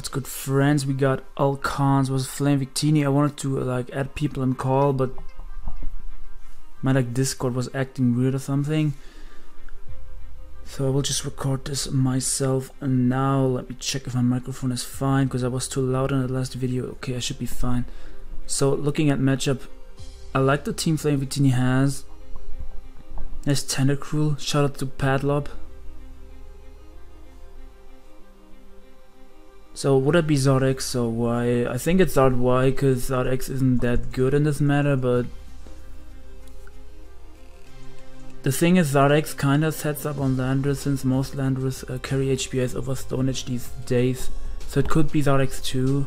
What's good, friends? We got Alcons was Flame Victini. I wanted to like add people in call, but my like Discord was acting weird or something. So I will just record this myself. And now let me check if my microphone is fine, because I was too loud in the last video. Okay, I should be fine. So looking at matchup, I like the team Flame Victini has. There's Tentacruel. Shout out to Padlob. So would it be Zard X or Y? I think it's Zard Y, because Zard X isn't that good in this matter, but the thing is, Zard X kinda sets up on Landorus, since most Landorus carry HPS over Stone Edge these days. So it could be Zard X too.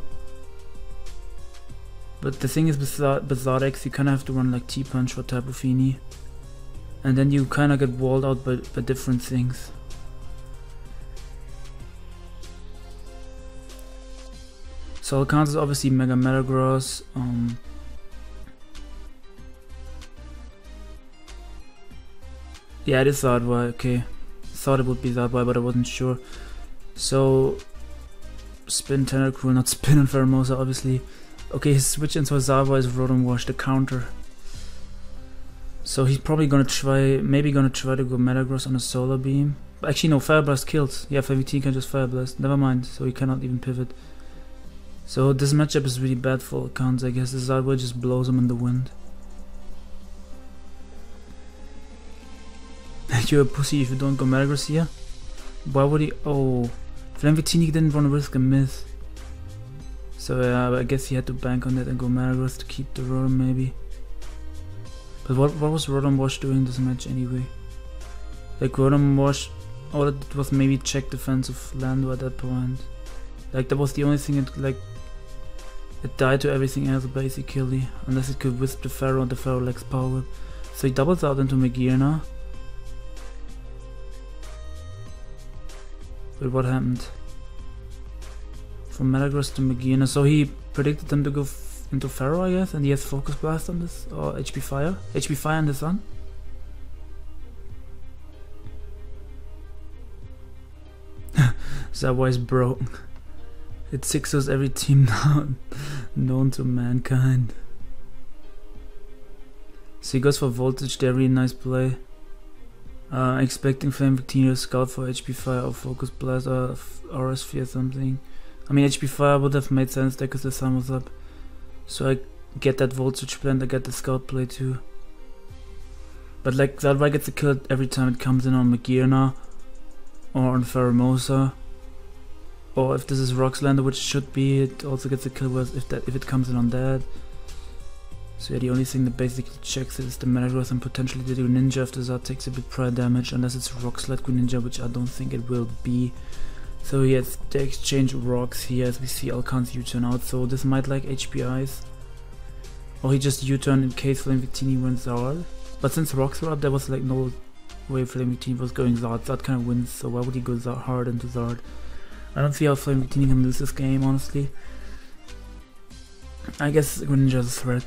But the thing is, with Zard X, you kinda have to run like T-Punch for Tapu Fini. And then you kinda get walled out by different things. So Alcons is obviously Mega Metagross. Yeah, it is Zard Y, okay. Thought it would be Zard Y, but I wasn't sure. So Spin Tentacruel, not Spin and Pheromosa, obviously. Okay, his switch into Zard Y is Rotom Wash, the counter. So he's probably gonna try, maybe gonna try to go Metagross on a Solar Beam. But actually no, Fire Blast kills. Yeah, Flame Victini can just Fire Blast. Never mind, so he cannot even pivot. So this matchup is really bad for Alcons, I guess. The Zard Y just blows him in the wind. You're a pussy if you don't go Metagross here. Why would he? Oh, Flame Victini didn't want to risk a miss. So yeah, I guess he had to bank on that and go Metagross to keep the Rotom maybe. But what was Rotom Wash doing this match anyway? Like Rotom Wash, all it did was maybe check defense of Lando at that point. Like that was the only thing it like. It died to everything else basically, unless it could wisp the Pharaoh and the Pharaoh Lex Power Whip. So he doubles out into Magearna. But what happened? From Metagross to Magearna, so he predicted them to go into Pharaoh, I guess, and he has Focus Blast on this, or HP Fire? HP Fire on the Sun? That was broken. It 6-0s every team now known to mankind. So he goes for Voltage there, really nice play. Expecting Flame Victini to scout for HP Fire or Focus Blast or Aura Sphere or something. I mean, HP Fire would have made sense there because the sun was up. So I get that Voltage blend, I get the scout play too. But like, Zard Y gets a kill every time it comes in on Magearna or on Pheromosa. Or if this is Roxlander, which it should be, it also gets a kill if it comes in on that. So yeah, the only thing that basically checks it is the Metagross and potentially the Greninja if the Zard takes a bit prior damage, unless it's Rock Slide Greninja, which I don't think it will be. So he has the exchange rocks here as we see Alcons U-turn out, so this might like HPIs. Or he just U-turn in case Flame Victini wins Zard. But since rocks were up, there was like no way Flame Victini was going Zard. Zard kind of wins, so why would he go hard into Zard? I don't see how Flame Victini can lose this game, honestly. I guess Greninja is a threat.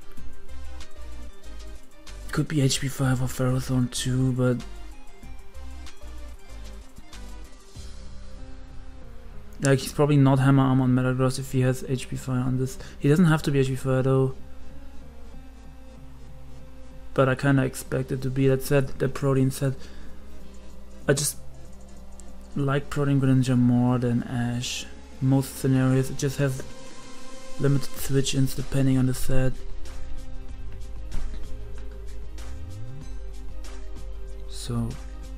Could be HP 5 or Ferrothorn too, but like he's probably not Hammer Arm on Metagross if he has HP Fire on this. He doesn't have to be HP Fire though. But I kinda expect it to be. That said, the Protein said, I just like Protein Greninja more than Ash. Most scenarios it just has limited switch-ins depending on the set. So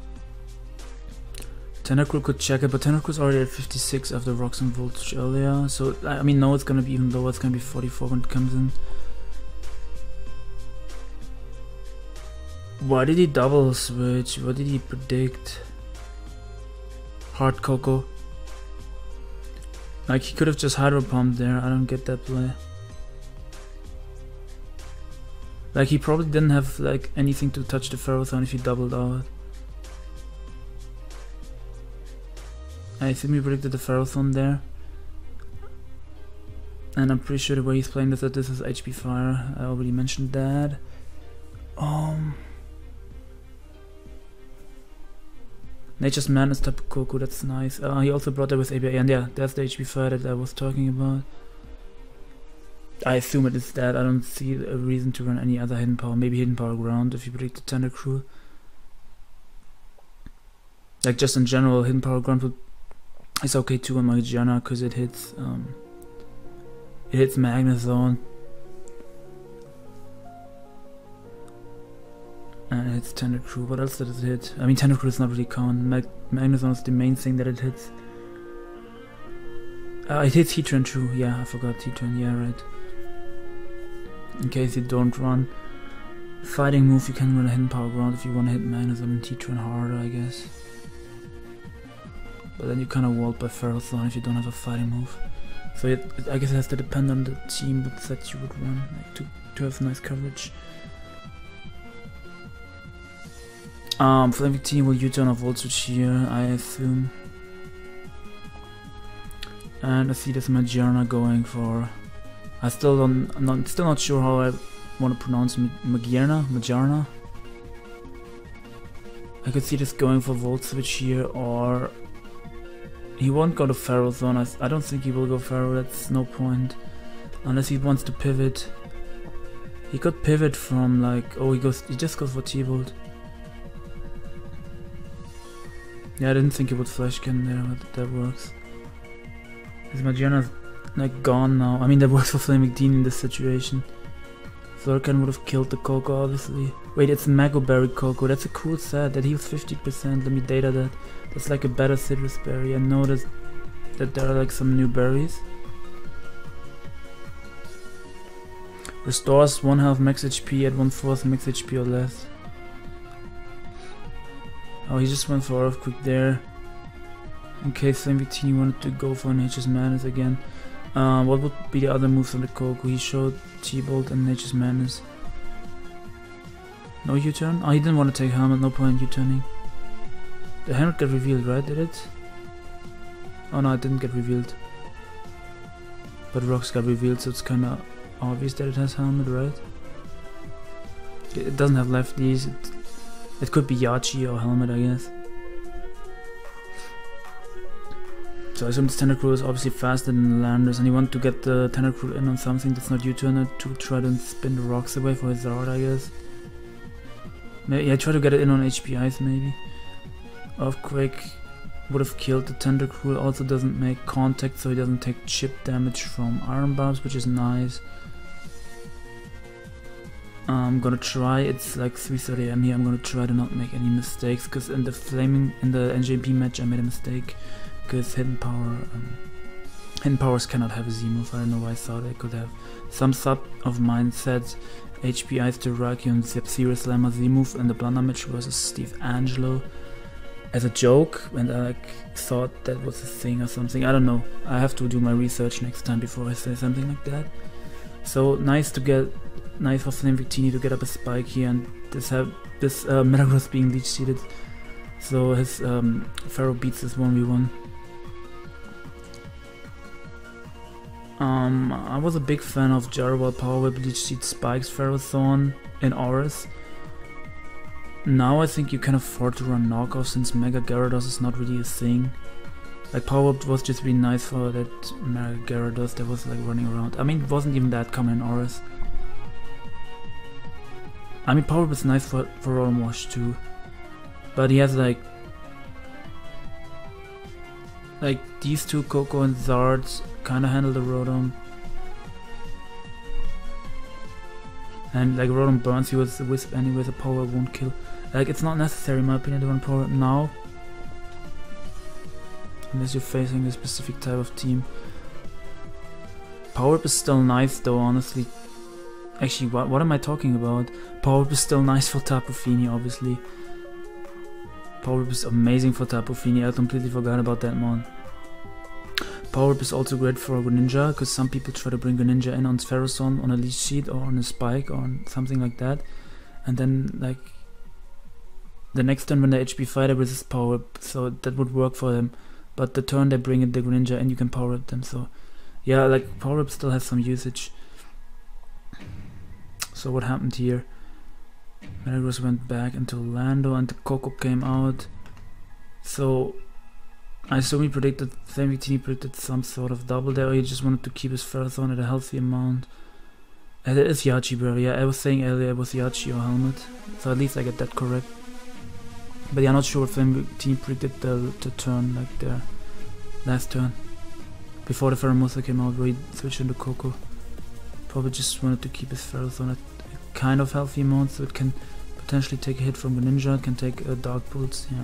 Tentacruel could check it, but Tentacruel's already at 56 after Rocks and Voltage earlier. So I mean, no, it's gonna be even lower. It's gonna be 44 when it comes in. Why did he double switch? What did he predict? Hard Cocoa. Like he could have just Hydro Pumped there. I don't get that play. Like he probably didn't have like anything to touch the Ferrothorn if he doubled out. I think we predicted the Ferrothorn there. And I'm pretty sure the way he's playing this, that this is HP Fire. I already mentioned that. Nature's Madness Tapu Koko, that's nice. He also brought that with ABA, and yeah, that's the HB fire that I was talking about. I assume it is that. I don't see a reason to run any other hidden power. Maybe hidden power ground if you predict the Tentacruel. Like just in general, hidden power ground is okay too on my Gianna because it hits Magnezone. And it hits Tentacruel. What else does it hit? I mean, Tentacruel is not really count. Magnezone is the main thing that it hits. It hits Heatran too. Yeah, I forgot Heatran. Yeah, right. In case you don't run fighting move, you can run a hidden power ground if you want to hit Magnezone and Heatran harder, I guess. But then you kind of walled by Ferrothorn if you don't have a fighting move. So I guess it has to depend on the team that you would run, like to have nice coverage. Flaming team will U-turn or Volt Switch here, I assume. And I see this Magearna going for. I'm still not sure how I want to pronounce Magearna. I could see this going for Volt Switch here, or he won't go to Ferrothorn. I don't think he will go Ferro. That's no point, unless he wants to pivot. He could pivot from like he just goes for T-Bolt. Yeah, I didn't think he would Flash Cannon there, but that works. His Magearna's like gone now. I mean, that works for Flaming Dean in this situation. Flurkan would have killed the Koko, obviously. Wait, it's Mago Berry Koko. That's a cool set. That heals 50%. Let me data that. That's like a better Citrus Berry. I noticed that there are like some new berries. Restores 1 half max HP at 1/4 max HP or less. Oh, he just went for Earthquake there. In case MVP wanted to go for Nature's Madness again. What would be the other moves on the Koko? He showed T-Bolt and Nature's Madness. No U-turn? Oh, he didn't want to take Helmet, no point U-turning. The helmet got revealed, right? Did it? Oh no, it didn't get revealed. But Rocks got revealed, so it's kinda obvious that it has Helmet, right? It doesn't have lefties. It could be Yachi or Helmet, I guess. So I assume this Tentacruel is obviously faster than the Landers, and you want to get the Tentacruel in on something that's not U-turn to try to spin the rocks away for his Zard, I guess. Yeah, try to get it in on HP Ice, maybe. Earthquake would have killed the Tentacruel, also doesn't make contact, so he doesn't take chip damage from Iron Barbs, which is nice. I'm gonna try, it's like 3:30 AM here, I'm gonna try to not make any mistakes, because in the NJP match I made a mistake, because Hidden Powers cannot have a Z move. I don't know why I thought I could have. Some sub of mine said HP Ice to Raki and Zero Slammer Z move in the Blunder match versus Steve Angelo as a joke, and I thought that was a thing or something. I don't know. I have to do my research next time before I say something like that. So nice for Flame Victini to get up a spike here, and this Metagross being leech seeded, so his Pharaoh beats this 1v1. I was a big fan of Jarabal Power Whip leech seed spikes Ferrothorn in Auras. Now I think you can afford to run knockoff since Mega Gyarados is not really a thing. Like Power Whip was just really nice for that Mega Gyarados that was like running around. I mean, it wasn't even that common in Auras. I mean, Power Whip is nice for Rotom Wash too, but he has like these two Koko and Zards kind of handle the Rotom, and like Rotom burns you with the Wisp anyway, the Power Whip won't kill. Like, it's not necessary in my opinion to run Power Whip now, unless you're facing a specific type of team. Power Whip is still nice though, honestly. Actually, what am I talking about? Power Whip is still nice for Tapu Fini, obviously. Power Whip is amazing for Tapu Fini, I completely forgot about that one. Power Whip is also great for Greninja, because some people try to bring Greninja in on Ferrothorn on a leech seed or on a spike or on something like that. And then, like, the next turn when they HP fighter resists Power Whip, so that would work for them. But the turn they bring in the Greninja and you can Power Whip them, so yeah, like, Power Whip still has some usage. So what happened here? Metagross went back into Lando and the Koko came out. So I assume he predicted, Flame Victini predicted some sort of double there, or he just wanted to keep his Ferrothorn at a healthy amount. And it is Yachi, bro. Yeah, I was saying earlier it was Yachi or Helmet, so at least I get that correct. But yeah, I'm not sure what Flame Victini predicted the turn, like the last turn. Before the Pheromosa came out, where he switched into Koko. Probably just wanted to keep his Ferrothorn at a kind of healthy amount, so it can potentially take a hit from Greninja, it can take a Dark Pulse, yeah.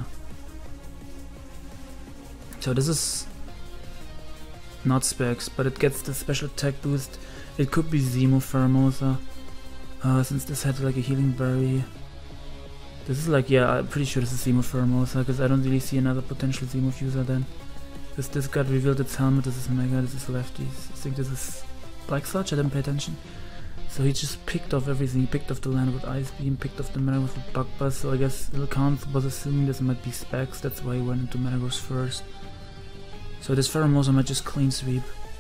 So this is not Specs, but it gets the special attack boost. It could be Zemo Pheromosa, since this had like a healing berry. This is like, yeah, I'm pretty sure this is Zemo Pheromosa, because I don't really see another potential Zemo user then. Because this got revealed its helmet, this is Mega, this is Lefties. I think this is Black Sludge, I didn't pay attention. So he just picked off everything. He picked off the land with Ice Beam, picked off the Metagross with Bug Buzz, so I guess Ilkant was assuming this might be Specs, that's why he went into Metagross first. So this Pheromosa might just clean sweep.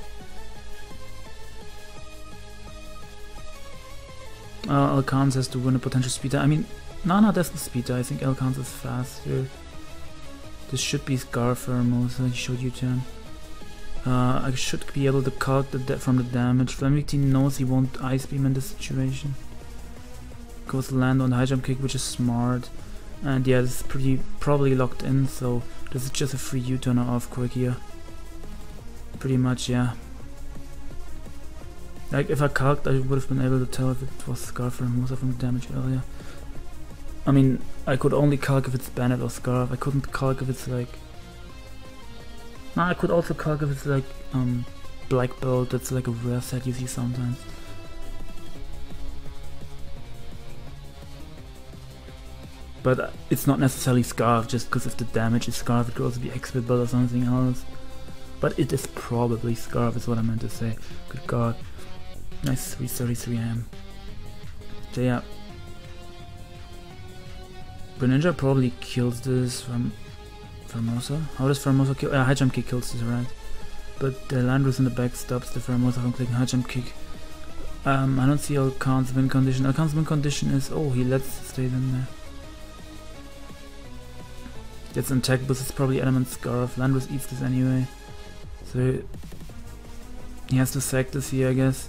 Elkans has to win a potential speed tie. I mean, Nana doesn't speed tie, I think Elkans is faster. This should be Scar Pheromosa, he showed U-turn. I should be able to calc from the damage. Flame Victini knows he won't Ice Beam in this situation. Goes land on the high jump kick, which is smart. And yeah, this is probably locked in, so this is just a free U-turn or off quick here. Pretty much, yeah. Like, if I calced, I would have been able to tell if it was Scarf or Pheromosa from the damage earlier. I mean, I could only calc if it's Bennett or Scarf. I couldn't calc if it's like... Nah, I could also calc if it's like, Black Bolt, that's like a rare set you see sometimes. But it's not necessarily Scarf, just because if the damage is Scarf, it could also be X-Bit Belt or something else. But it is probably Scarf, is what I meant to say. Good god. Nice 333 ham. So yeah. Greninja probably kills this from Pheromosa. How does Pheromosa kill? High jump kick kills this, right? But the Landorus in the back stops the Pheromosa from clicking high jump kick. I don't see Elkan's win condition. Elkan's win condition is, oh, he lets it stay in there. Gets an attack boost, it's probably Element Scarf. Landorus eats this anyway. So he has to sack this here, I guess.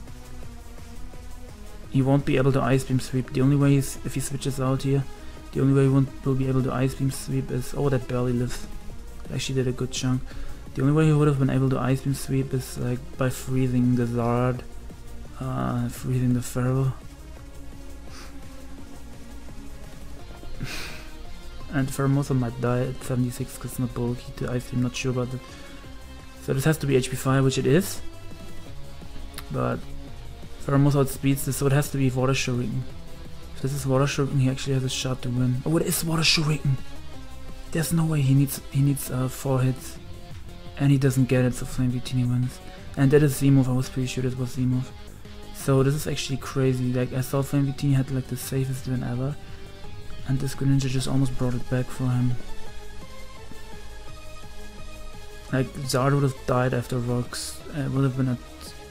He won't be able to Ice Beam sweep. The only way is if he switches out here. The only way he will be able to Ice Beam sweep is... Oh, that barely lives. Actually did a good chunk. The only way he would have been able to Ice Beam sweep is like by freezing the Zard. Freezing the Pharaoh. And Pheromosa might die at 76 because it's not bulky to Ice Beam, not sure about that. So this has to be HP Fire, which it is. But Pheromosa outspeeds this, so it has to be Water Shuriken. If this is Water Shuriken, he actually has a shot to win. Oh, it is Water Shuriken! There's no way he needs 4 hits. And he doesn't get it, so Flame Victini wins. And that is Z-move, I was pretty sure this was Z-move. So this is actually crazy, like I thought Flame Victini had like the safest win ever. And this Greninja just almost brought it back for him. Like, Zard would have died after rocks. It would have been at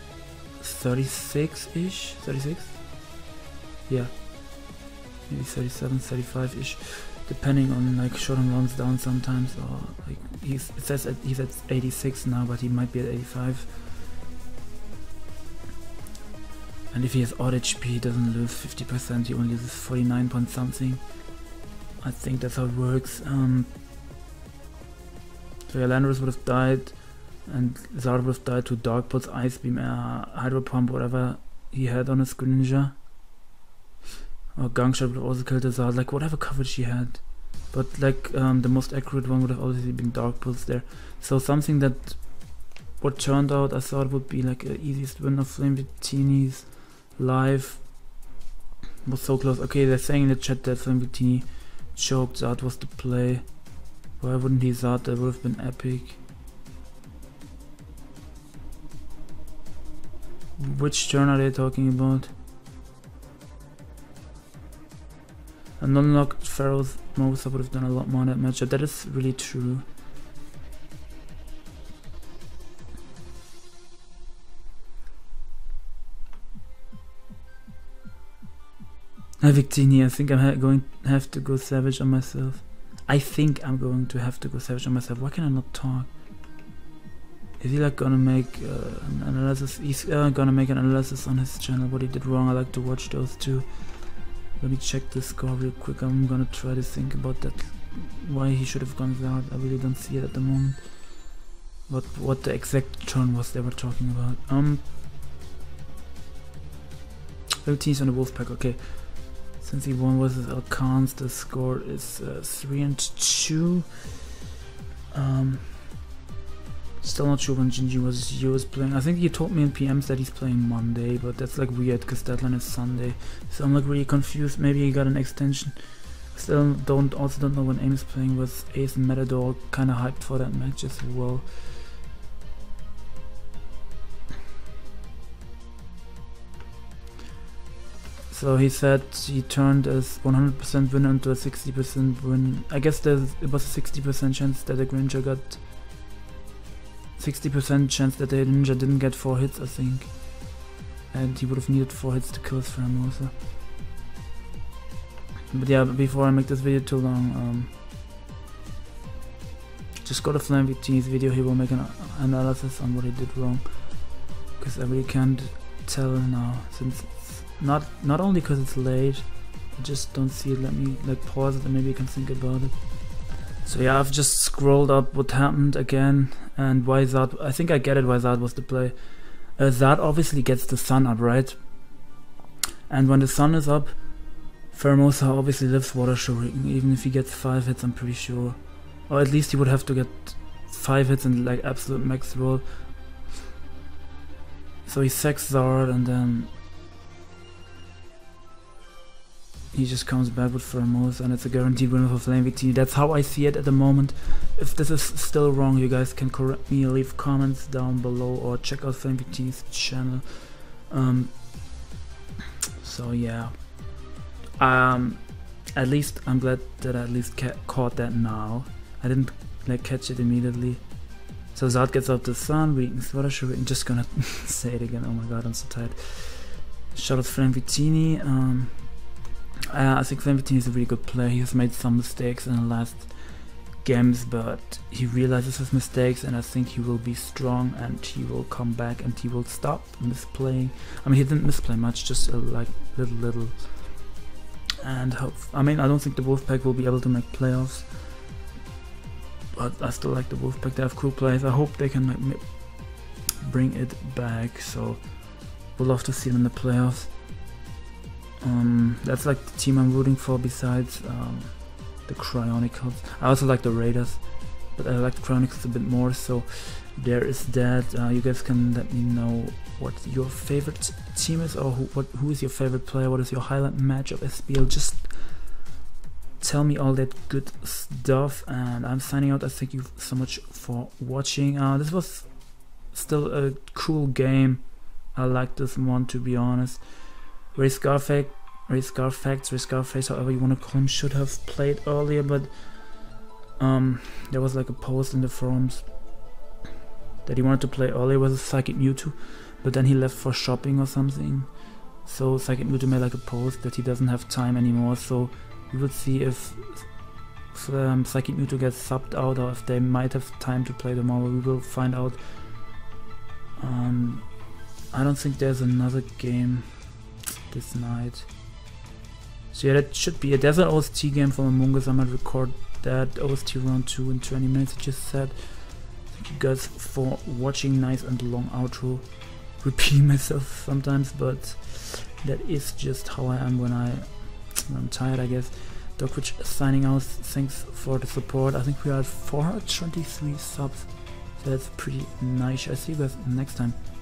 36-ish? 36? Yeah. Maybe 37, 35-ish. Depending on, like, Shodan runs down sometimes. Or, like, it says he's at 86 now, but he might be at 85. And if he has odd HP, he doesn't lose 50%, he only loses 49 point something. I think that's how it works. So yeah, Landorus would have died, and Zard would have died to Dark Pulse, Ice Beam, Hydro Pump, whatever he had on his Greninja. Or Gunk Shot would have also killed the Zard, like whatever coverage he had. But like the most accurate one would have obviously been Dark Pulse there. So something that what turned out I thought would be like the easiest win of Flame Victini's life was so close. Okay, they're saying in the chat that Flame Victini choked, Zard was the play. Why wouldn't he Zard? That would have been epic. Which turn are they talking about? A non-locked Pheromosa would have done a lot more in that matchup. That is really true. Victini, I think I'm going to have to go savage on myself. I think I'm going to have to go savage on myself. Why can I not talk? Is he like gonna make an analysis? He's gonna make an analysis on his channel, what he did wrong. I like to watch those too. Let me check the score real quick. I'm gonna try to think about that. Why he should have gone out. I really don't see it at the moment. What the exact turn was they were talking about. 13 on the Wolfpack. Okay. Since he won versus Alcans, the score is 3-2. Still not sure when Jinji versus Yo is playing. I think he told me in PMs that he's playing Monday, but that's like weird because deadline is Sunday. So I'm like really confused. Maybe he got an extension. Still don't know when AIM is playing with Ace and Matador. Kind of hyped for that match as well. So he said he turned as 100% winner into a 60% win. I guess it was a 60% chance that the Greninja got 60% chance that the Ninja didn't get 4 hits, I think. And he would have needed 4 hits to kill his Pheromosa. But yeah, before I make this video too long, just go to FlameVT's video, he will make an analysis on what he did wrong. Because I really can't tell now, since it's not only because it's late, I just don't see it. Let me like pause it and maybe I can think about it. So yeah, I've just scrolled up what happened again and why Zard. I think I get it why Zard was the play. Zard obviously gets the sun up, right? And when the sun is up, Pheromosa obviously lives Water Shuriken, even if he gets 5 hits, I'm pretty sure. Or at least he would have to get 5 hits and like absolute max roll. So he sacks Zard and then he just comes back with Pheromosa and it's a guaranteed winner for FlameVT. That's how I see it at the moment. If this is still wrong, you guys can correct me, leave comments down below or check out FlameVT's channel. So yeah. At least I'm glad that I at least caught that now. I didn't like catch it immediately. So Zard gets out the sun, weakens Water Shuriken. I'm just gonna say it again. Oh my god, I'm so tired. Shout out FlameVT. I think FlameVT is a really good player. He has made some mistakes in the last games, but he realizes his mistakes and I think he will be strong and he will come back and he will stop misplaying. I mean, he didn't misplay much, just like little. And I mean, I don't think the Wolfpack will be able to make playoffs, but I still like the Wolfpack. They have cool players. I hope they can like bring it back. So we'll love to see them in the playoffs. That's like the team I'm rooting for besides the Cryonicles. I also like the Raiders, but I like the Cryonicles a bit more, so there is that. You guys can let me know what your favorite team is, or who is your favorite player, what is your highlight match of SPL. Just tell me all that good stuff, and I'm signing out. I thank you so much for watching. This was still a cool game. I like this one, to be honest. Scarface, however you want to call him, should have played earlier, but there was like a post in the forums that he wanted to play earlier with a Psychic Mewtwo, but then he left for shopping or something. So Psychic Mewtwo made like a post that he doesn't have time anymore, so we will see if Psychic Mewtwo gets subbed out or if they might have time to play tomorrow. We will find out. I don't think there's another game this night. So yeah, that should be it. There's an OST game from Among Us. I might record that OST round 2 in 20 minutes. I just said. Thank you guys for watching. Nice and long outro. Repeating myself sometimes, but that is just how I am when I'm tired, I guess. Dogwitch signing out. Thanks for the support. I think we are at 423 subs. So that's pretty nice. I'll see you guys next time.